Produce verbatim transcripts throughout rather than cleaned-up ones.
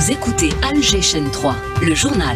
Vous écoutez Alger Chaîne trois, le journal.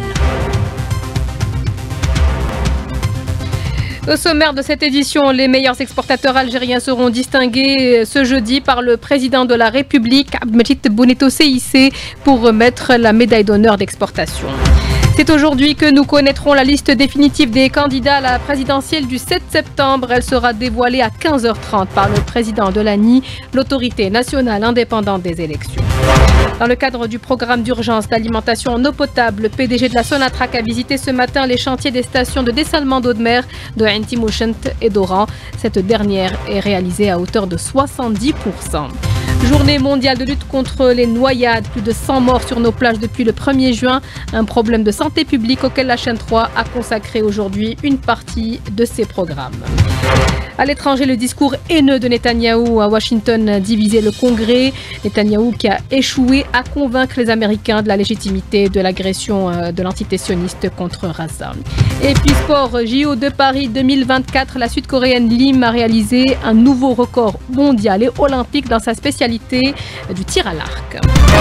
Au sommaire de cette édition, les meilleurs exportateurs algériens seront distingués ce jeudi par le président de la République, Abdelmajid Tebboune au C I C, pour remettre la médaille d'honneur d'exportation. C'est aujourd'hui que nous connaîtrons la liste définitive des candidats à la présidentielle du sept septembre. Elle sera dévoilée à quinze heures trente par le président de l'A N I, l'autorité nationale indépendante des élections. Dans le cadre du programme d'urgence d'alimentation en eau potable, le P D G de la Sonatrach a visité ce matin les chantiers des stations de dessalement d'eau de mer de Ain Timochent et d'Oran. Cette dernière est réalisée à hauteur de soixante-dix pour cent. Journée mondiale de lutte contre les noyades. Plus de cent morts sur nos plages depuis le premier juin. Un problème de santé publique auquel la chaîne trois a consacré aujourd'hui une partie de ses programmes. À l'étranger, le discours haineux de Netanyahou à Washington divisait le Congrès. Netanyahou qui a échoué à convaincre les Américains de la légitimité de l'agression de l'entité sioniste contre Gaza. Et puis sport, J O de Paris deux mille vingt-quatre, la Sud-Coréenne Lim a réalisé un nouveau record mondial et olympique dans sa spécialité du tir à l'arc.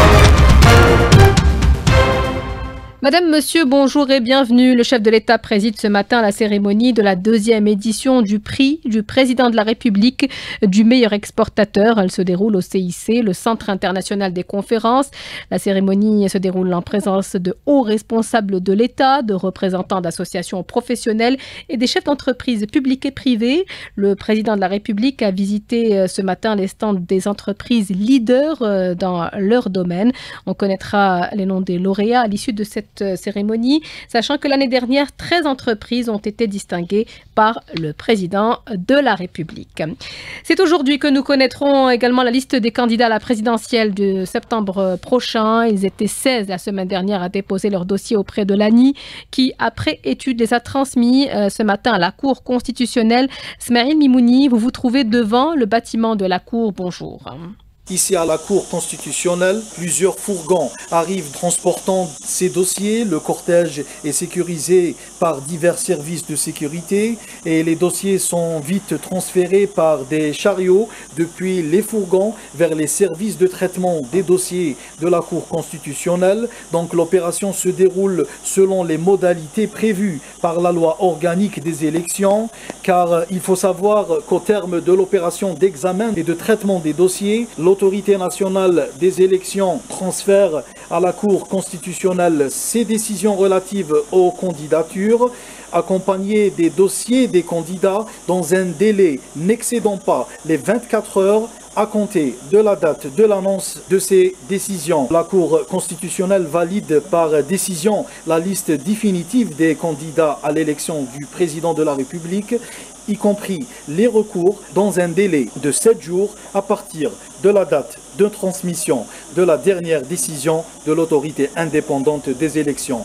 Madame, Monsieur, bonjour et bienvenue. Le chef de l'État préside ce matin la cérémonie de la deuxième édition du prix du président de la République du meilleur exportateur. Elle se déroule au C I C, le Centre international des conférences. La cérémonie se déroule en présence de hauts responsables de l'État, de représentants d'associations professionnelles et des chefs d'entreprises publiques et privées. Le président de la République a visité ce matin les stands des entreprises leaders dans leur domaine. On connaîtra les noms des lauréats à l'issue de cette cérémonie, sachant que l'année dernière, treize entreprises ont été distinguées par le président de la République. C'est aujourd'hui que nous connaîtrons également la liste des candidats à la présidentielle de septembre prochain. Ils étaient seize la semaine dernière à déposer leur dossier auprès de l'A N I, qui, après étude, les a transmis euh, ce matin à la Cour constitutionnelle. Smaïl Mimouni, vous vous trouvez devant le bâtiment de la Cour. Bonjour. Ici à la Cour constitutionnelle, plusieurs fourgons arrivent transportant ces dossiers. Le cortège est sécurisé par divers services de sécurité et les dossiers sont vite transférés par des chariots depuis les fourgons vers les services de traitement des dossiers de la Cour constitutionnelle. Donc l'opération se déroule selon les modalités prévues par la loi organique des élections, car il faut savoir qu'au terme de l'opération d'examen et de traitement des dossiers, l'autorité nationale des élections transfère à la Cour constitutionnelle ses décisions relatives aux candidatures, accompagnées des dossiers des candidats dans un délai n'excédant pas les vingt-quatre heures à compter de la date de l'annonce de ces décisions. La Cour constitutionnelle valide par décision la liste définitive des candidats à l'élection du président de la République, y compris les recours, dans un délai de sept jours à partir de la date de transmission de la dernière décision de l'autorité indépendante des élections.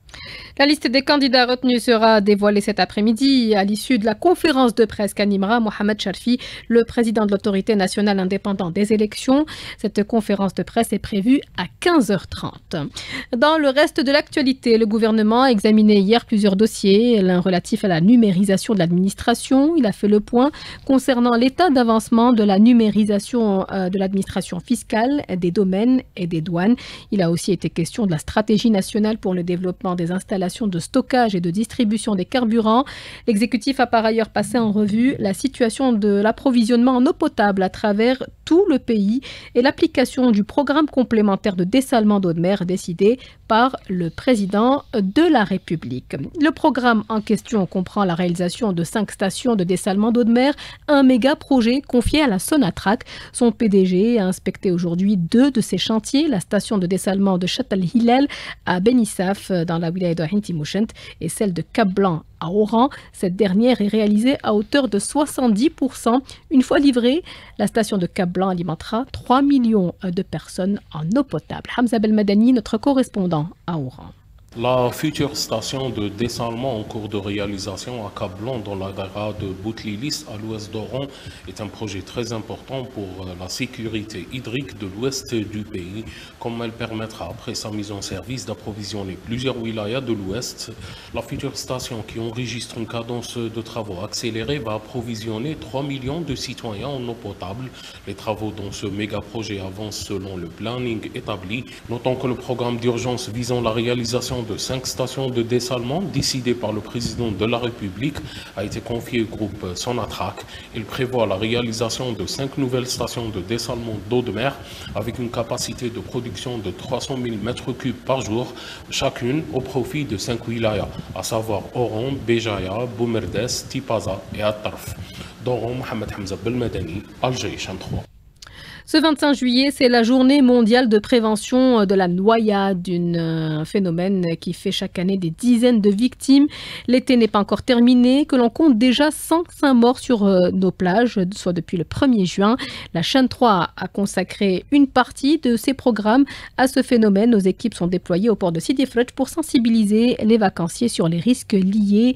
La liste des candidats retenus sera dévoilée cet après-midi à l'issue de la conférence de presse qu'animera Mohamed Charfi, le président de l'autorité nationale indépendante des élections. Cette conférence de presse est prévue à quinze heures trente. Dans le reste de l'actualité, le gouvernement a examiné hier plusieurs dossiers, l'un relatif à la numérisation de l'administration. Il a fait le point concernant l'état d'avancement de la numérisation de l'administration fiscale, des domaines et des douanes. Il a aussi été question de la stratégie nationale pour le développement des installations de stockage et de distribution des carburants. L'exécutif a par ailleurs passé en revue la situation de l'approvisionnement en eau potable à travers tout le pays et l'application du programme complémentaire de dessalement d'eau de mer décidé par le président de la République. Le programme en question comprend la réalisation de cinq stations de dessalement d'eau de mer, un méga projet confié à la Sonatrach. Son P D G a inspecté aujourd'hui deux de ces chantiers, la station de dessalement de Châtel Hillel à Benissaf dans la wilaya de Ain Timochent et celle de Cap-Blanc à Oran. Cette dernière est réalisée à hauteur de soixante-dix pour cent. Une fois livrée, la station de Cap-Blanc alimentera trois millions de personnes en eau potable. Hamza Belmadani, notre correspondant à Oran. La future station de dessalement en cours de réalisation à Cap-Blanc dans la dara de Boutlilis à l'ouest d'Oran est un projet très important pour la sécurité hydrique de l'ouest du pays, comme elle permettra après sa mise en service d'approvisionner plusieurs wilayas de l'ouest. La future station qui enregistre une cadence de travaux accélérée va approvisionner trois millions de citoyens en eau potable. Les travaux dans ce méga projet avancent selon le planning établi. Notons que le programme d'urgence visant la réalisation de cinq stations de dessalement décidées par le président de la République a été confié au groupe Sonatrach. Il prévoit la réalisation de cinq nouvelles stations de dessalement d'eau de mer avec une capacité de production de trois cent mille mètres cubes par jour, chacune au profit de cinq wilayas, à savoir Oran, Béjaïa, Boumerdes, Tipaza et At-Tarf. D'Oran, Mohamed Hamza Belmadani, Alger, Chaîne trois. Ce vingt-cinq juillet, c'est la journée mondiale de prévention de la noyade, un phénomène qui fait chaque année des dizaines de victimes. L'été n'est pas encore terminé, que l'on compte déjà cent cinq morts sur nos plages, soit depuis le premier juin. La chaîne trois a consacré une partie de ses programmes à ce phénomène. Nos équipes sont déployées au port de Sidi Frej pour sensibiliser les vacanciers sur les risques liés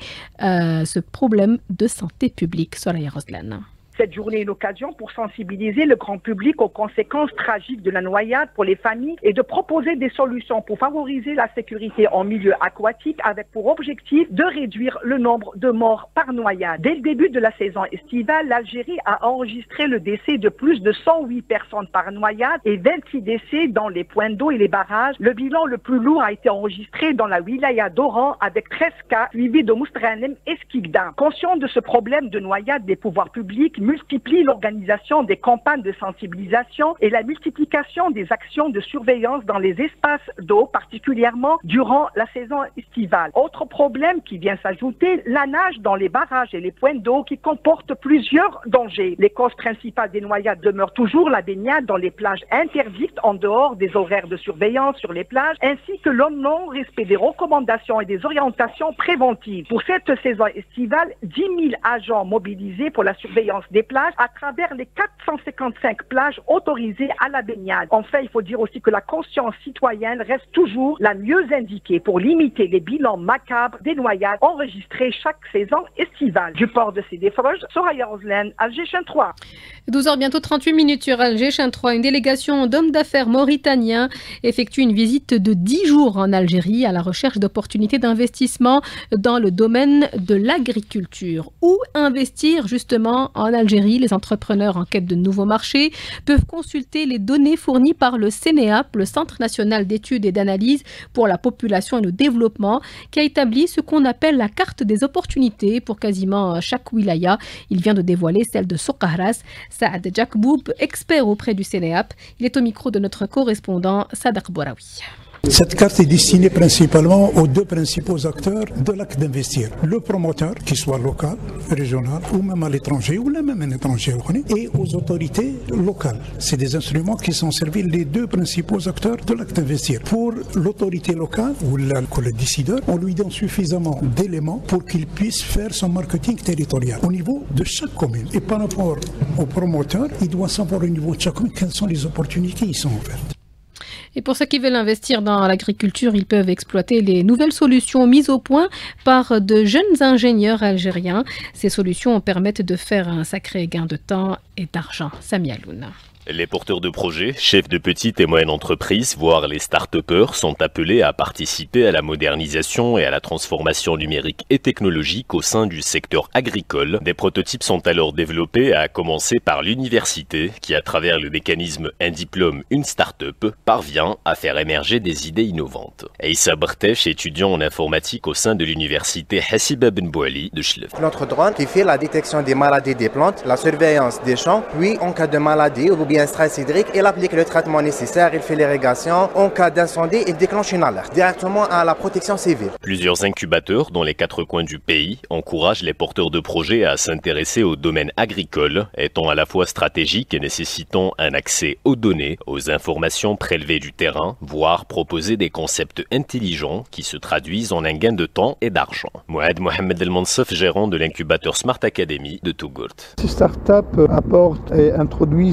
à ce problème de santé publique. Soraya Roslan. Cette journée est l'occasion pour sensibiliser le grand public aux conséquences tragiques de la noyade pour les familles et de proposer des solutions pour favoriser la sécurité en milieu aquatique avec pour objectif de réduire le nombre de morts par noyade. Dès le début de la saison estivale, l'Algérie a enregistré le décès de plus de cent huit personnes par noyade et vingt-six décès dans les points d'eau et les barrages. Le bilan le plus lourd a été enregistré dans la wilaya d'Oran avec treize cas, suivi de Moustranem et Skikda. Conscient de ce problème de noyade, des pouvoirs publics multiplie l'organisation des campagnes de sensibilisation et la multiplication des actions de surveillance dans les espaces d'eau, particulièrement durant la saison estivale. Autre problème qui vient s'ajouter, la nage dans les barrages et les points d'eau qui comportent plusieurs dangers. Les causes principales des noyades demeurent toujours la baignade dans les plages interdites en dehors des horaires de surveillance sur les plages, ainsi que le non-respect des recommandations et des orientations préventives. Pour cette saison estivale, dix mille agents mobilisés pour la surveillance des plages à travers les quatre cent cinquante-cinq plages autorisées à la baignade. Enfin, il faut dire aussi que la conscience citoyenne reste toujours la mieux indiquée pour limiter les bilans macabres des noyades enregistrées chaque saison estivale. Du port de Sidi Frej, Soraya Roslan, Alger, Chaîne trois. douze heures bientôt trente-huit minutes sur Alger, Chaîne trois. Une délégation d'hommes d'affaires mauritaniens effectue une visite de dix jours en Algérie à la recherche d'opportunités d'investissement dans le domaine de l'agriculture. Où investir justement en Algérie? Les entrepreneurs en quête de nouveaux marchés peuvent consulter les données fournies par le CNEAP, le Centre national d'études et d'analyse pour la population et le développement, qui a établi ce qu'on appelle la carte des opportunités pour quasiment chaque wilaya. Il vient de dévoiler celle de Soukahras. Saad Jakboub, expert auprès du CNEAP, il est au micro de notre correspondant Sadaq Bouraoui. Cette carte est destinée principalement aux deux principaux acteurs de l'acte d'investir. Le promoteur, qu'il soit local, régional ou même à l'étranger, ou même à l'étranger, et aux autorités locales. C'est des instruments qui sont servis les deux principaux acteurs de l'acte d'investir. Pour l'autorité locale ou le, le décideur, on lui donne suffisamment d'éléments pour qu'il puisse faire son marketing territorial au niveau de chaque commune. Et par rapport au promoteur, il doit savoir au niveau de chaque commune quelles sont les opportunités qui sont offertes. Et pour ceux qui veulent investir dans l'agriculture, ils peuvent exploiter les nouvelles solutions mises au point par de jeunes ingénieurs algériens. Ces solutions permettent de faire un sacré gain de temps et d'argent. Sami Aloun. Les porteurs de projets, chefs de petites et moyennes entreprises, voire les start-upers, sont appelés à participer à la modernisation et à la transformation numérique et technologique au sein du secteur agricole. Des prototypes sont alors développés, à commencer par l'université, qui à travers le mécanisme Un diplôme, une start-up, parvient à faire émerger des idées innovantes. Issa Bartesh, étudiant en informatique au sein de l'université Hassiba Ben Bouali de Chlef. Notre drone qui fait la détection des maladies des plantes, la surveillance des champs, puis en cas de maladie ou bien stress hydrique, il applique le traitement nécessaire, il fait l'irrigation. En cas d'incendie, il déclenche une alerte directement à la protection civile. Plusieurs incubateurs dans les quatre coins du pays encouragent les porteurs de projets à s'intéresser au domaine agricole, étant à la fois stratégique et nécessitant un accès aux données, aux informations prélevées du terrain, voire proposer des concepts intelligents qui se traduisent en un gain de temps et d'argent. Mouad Mohamed El Mansef, gérant de l'incubateur Smart Academy de Tougourt. Ces startups apportent et introduisent des solutions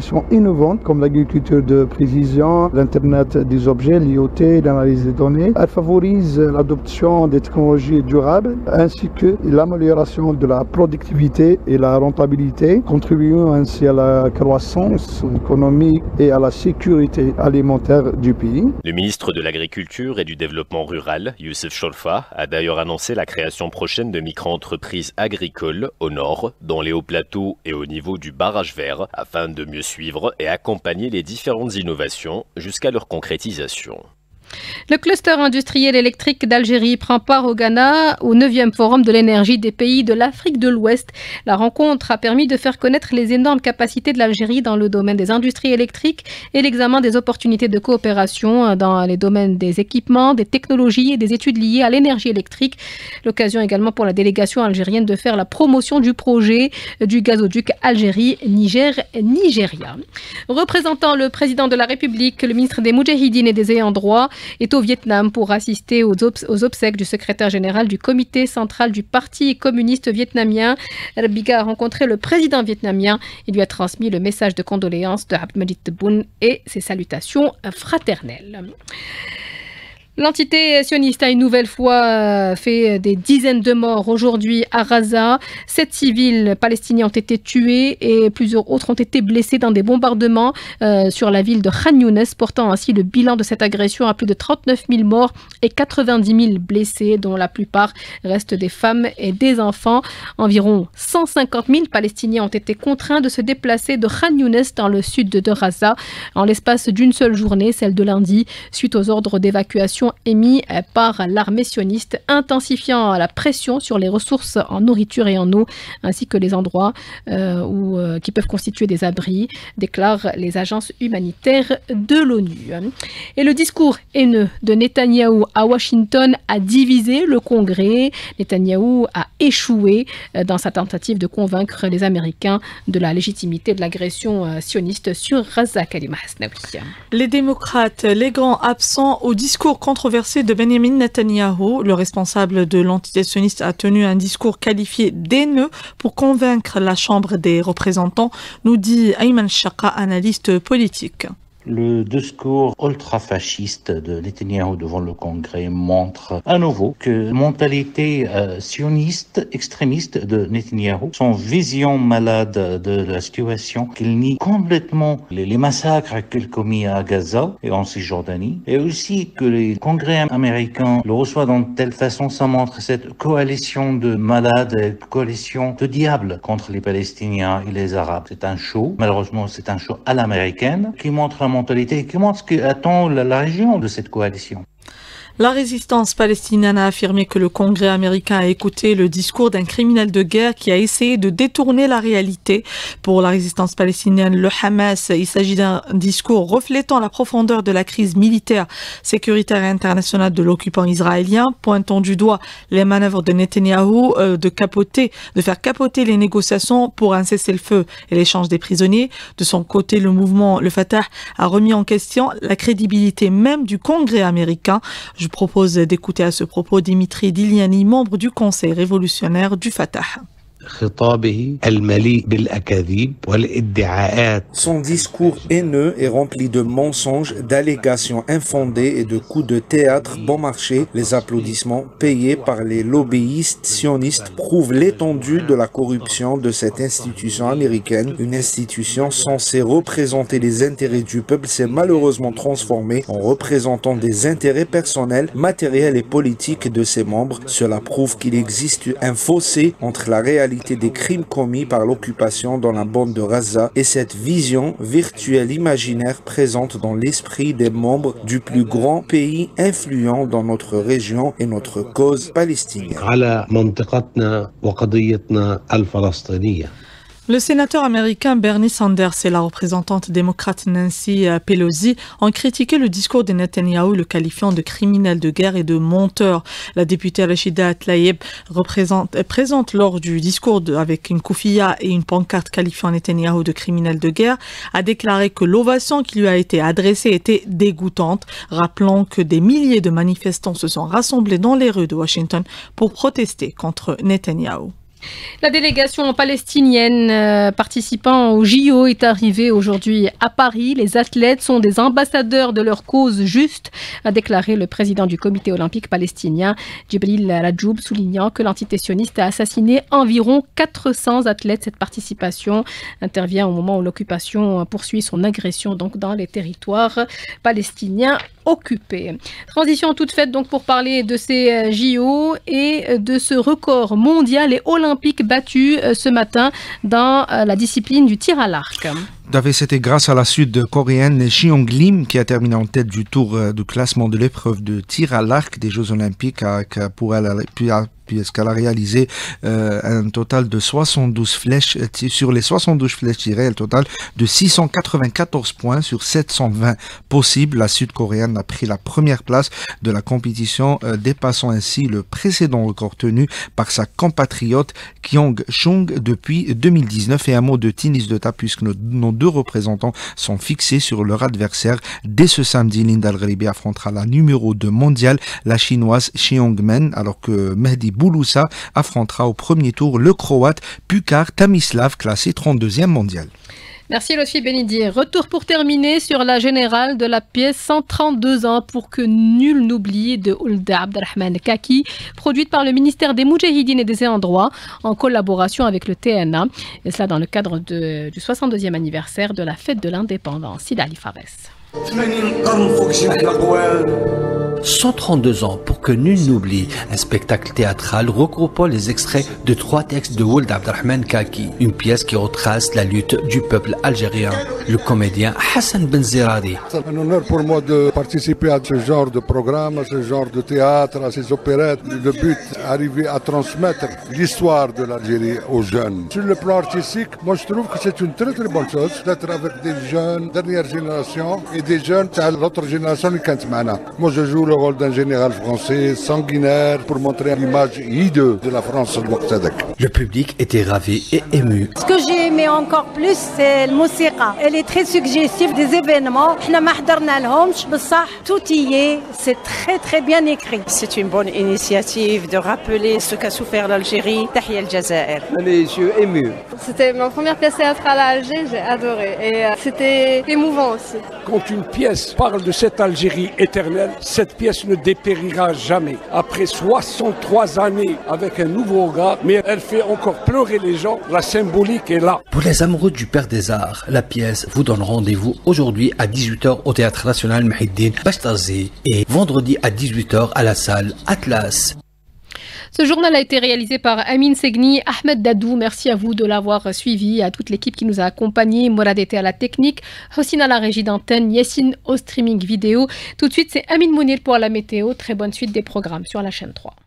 solutions innovantes comme l'agriculture de précision, l'Internet des objets, l'I O T, l'analyse des données. Elle favorise l'adoption des technologies durables ainsi que l'amélioration de la productivité et la rentabilité, contribuant ainsi à la croissance économique et à la sécurité alimentaire du pays. Le ministre de l'Agriculture et du Développement rural, Youssef Chorfa, a d'ailleurs annoncé la création prochaine de micro-entreprises agricoles au nord, dans les hauts plateaux et au niveau du barrage vert, afin de mieux suivre et accompagner les différentes innovations jusqu'à leur concrétisation. Le cluster industriel électrique d'Algérie prend part au Ghana au neuvième forum de l'énergie des pays de l'Afrique de l'Ouest. La rencontre a permis de faire connaître les énormes capacités de l'Algérie dans le domaine des industries électriques et l'examen des opportunités de coopération dans les domaines des équipements, des technologies et des études liées à l'énergie électrique. L'occasion également pour la délégation algérienne de faire la promotion du projet du gazoduc Algérie-Niger-Nigeria. Représentant le président de la République, le ministre des Moudjahidines et des ayants droit est au Vietnam pour assister aux, obs- aux obsèques du secrétaire général du comité central du Parti communiste vietnamien. Biga a rencontré le président vietnamien. Il lui a transmis le message de condoléances de Abdelmadjid Tebboune et ses salutations fraternelles. L'entité sioniste a une nouvelle fois fait des dizaines de morts aujourd'hui à Gaza. Sept civils palestiniens ont été tués et plusieurs autres ont été blessés dans des bombardements euh, sur la ville de Khan Younes, portant ainsi le bilan de cette agression à plus de trente-neuf mille morts et quatre-vingt-dix mille blessés, dont la plupart restent des femmes et des enfants. Environ cent cinquante mille Palestiniens ont été contraints de se déplacer de Khan Younes dans le sud de Gaza en l'espace d'une seule journée, celle de lundi, suite aux ordres d'évacuation émis par l'armée sioniste, intensifiant la pression sur les ressources en nourriture et en eau, ainsi que les endroits euh, où, euh, qui peuvent constituer des abris, déclarent les agences humanitaires de l'ONU. Et le discours haineux de Netanyahou à Washington a divisé le Congrès. Netanyahou a échoué dans sa tentative de convaincre les Américains de la légitimité de l'agression sioniste sur Gaza. Kalima Hasnaoui. Les démocrates, les grands absents au discours controversé de Benjamin Netanyahou, le responsable de l'entité sioniste, a tenu un discours qualifié d'haineux pour convaincre la Chambre des représentants, nous dit Ayman Chaka, analyste politique. Le discours ultra-fasciste de Netanyahou devant le Congrès montre à nouveau que la mentalité euh, sioniste, extrémiste de Netanyahou, son vision malade de la situation, qu'il nie complètement les, les massacres qu'il commis à Gaza et en Cisjordanie, et aussi que les congrès américains le reçoivent dans telle façon, ça montre cette coalition de malades, coalition de diables contre les Palestiniens et les Arabes. C'est un show, malheureusement c'est un show à l'américaine, qui montre la mentalité, qui montre ce qu'attend la, la région de cette coalition. La résistance palestinienne a affirmé que le Congrès américain a écouté le discours d'un criminel de guerre qui a essayé de détourner la réalité. Pour la résistance palestinienne, le Hamas, il s'agit d'un discours reflétant la profondeur de la crise militaire, sécuritaire et internationale de l'occupant israélien, pointant du doigt les manœuvres de Netanyahou euh, de capoter, de faire capoter les négociations pour un cessez-le-feu et l'échange des prisonniers. De son côté, le mouvement, le Fatah, a remis en question la crédibilité même du Congrès américain. Je propose d'écouter à ce propos Dimitri Diliani, membre du Conseil révolutionnaire du Fatah. Son discours haineux est rempli de mensonges, d'allégations infondées et de coups de théâtre bon marché. Les applaudissements payés par les lobbyistes sionistes prouvent l'étendue de la corruption de cette institution américaine. Une institution censée représenter les intérêts du peuple s'est malheureusement transformée en représentant des intérêts personnels, matériels et politiques de ses membres. Cela prouve qu'il existe un fossé entre la réalité des crimes commis par l'occupation dans la bande de Gaza et cette vision virtuelle imaginaire présente dans l'esprit des membres du plus grand pays influent dans notre région et notre cause palestinienne. Le sénateur américain Bernie Sanders et la représentante démocrate Nancy Pelosi ont critiqué le discours de Netanyahou, le qualifiant de criminel de guerre et de menteur. La députée Rachida Tlaib présente lors du discours de, avec une koufiya et une pancarte qualifiant Netanyahou de criminel de guerre, a déclaré que l'ovation qui lui a été adressée était dégoûtante, rappelant que des milliers de manifestants se sont rassemblés dans les rues de Washington pour protester contre Netanyahou. La délégation palestinienne euh, participant au J O est arrivée aujourd'hui à Paris. Les athlètes sont des ambassadeurs de leur cause juste, a déclaré le président du comité olympique palestinien, Djibril Rajoub, soulignant que l'entité sioniste a assassiné environ quatre cents athlètes. Cette participation intervient au moment où l'occupation poursuit son agression donc dans les territoires palestiniens occupés. Transition toute faite donc pour parler de ces J O et de ce record mondial et olympique battu ce matin dans la discipline du tir à l'arc. C'était grâce à la sud-coréenne Cheong Lim qui a terminé en tête du tour de classement de l'épreuve de tir à l'arc des Jeux Olympiques pour elle, puisqu'elle a réalisé euh, un total de soixante-douze flèches, sur les soixante-douze flèches tirées, un total de six cent quatre-vingt-quatorze points sur sept cent vingt possibles. La sud-coréenne a pris la première place de la compétition, euh, dépassant ainsi le précédent record tenu par sa compatriote Kyung Chung depuis deux mille dix-neuf. Et un mot de tennis de table, puisque nos, nos deux représentants sont fixés sur leur adversaire. Dès ce samedi, Linda Al-Gharibi affrontera la numéro deux mondiale, la chinoise Cheong Men, alors que Mehdi Bouloussa affrontera au premier tour le croate Pukar Tamislav, classé trente-deuxième mondial. Merci Lotfi Benidi. Retour pour terminer sur la générale de la pièce cent trente-deux ans pour que nul n'oublie de Ould Abdelrahman Kaki, produite par le ministère des Moudjahidines et des Ayants droit en collaboration avec le T N A. Et cela dans le cadre de, du soixante-deuxième anniversaire de la fête de l'indépendance. Sid Ali Fares. cent trente-deux ans pour que nul n'oublie, un spectacle théâtral regroupant les extraits de trois textes de Ould Abdelrahman Kaki, une pièce qui retrace la lutte du peuple algérien. Le comédien Hassan Benziradi. C'est un honneur pour moi de participer à ce genre de programme, à ce genre de théâtre, à ces opérettes. Le but, arriver à transmettre l'histoire de l'Algérie aux jeunes. Sur le plan artistique, moi je trouve que c'est une très très bonne chose d'être avec des jeunes, dernière génération, et des jeunes, l'autre génération, moi je joue le rôle d'un général français sanguinaire pour montrer l'image hideuse de la France au Moqtadak. Le public était ravi et ému. Ce que j'ai aimé encore plus, c'est le musiqa. Elle est très suggestive des événements. Tout y est, c'est très très bien écrit. C'est une bonne initiative de rappeler ce qu'a souffert l'Algérie. Tahia al-Jazair. Les yeux émus. C'était ma première pièce théâtrale à Alger, j'ai adoré. Et euh, c'était émouvant aussi. Quand une pièce parle de cette Algérie éternelle, cette pièce ne dépérira jamais. Après soixante-trois années avec un nouveau regard, mais elle fait encore pleurer les gens, la symbolique est là. Pour les amoureux du Père des Arts, la pièce vous donne rendez-vous aujourd'hui à dix-huit heures au Théâtre National Mouhiddine Bachtazi et vendredi à dix-huit heures à la salle Atlas. Ce journal a été réalisé par Amine Segni, Ahmed Dadou. Merci à vous de l'avoir suivi, à toute l'équipe qui nous a accompagnés. Morad était à la technique, Hossein à la régie d'antenne, Yassine au streaming vidéo. Tout de suite, c'est Amine Mounir pour la météo. Très bonne suite des programmes sur la chaîne trois.